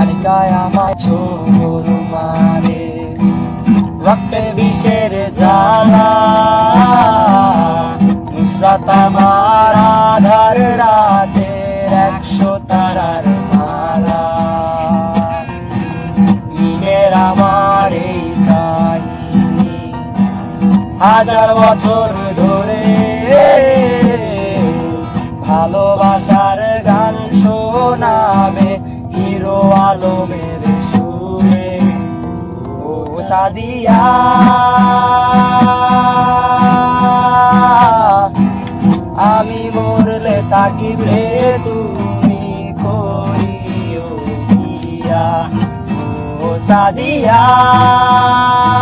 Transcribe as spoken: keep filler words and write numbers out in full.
আটকায় আমায় ছোবল মারে রক্তে বিষের জ্বালা নুসরাত আমার আধার রাতের একশো তারার মালা মিমের আমার এই কাহিনী হাজার বছর ধরে ভালোবাসার গান শোনাবে হিরো আলমের সুরে ও সাদিয়া আমি মরলে সাকিব রে তুমি করিও বিয়া ও সাদিয়া।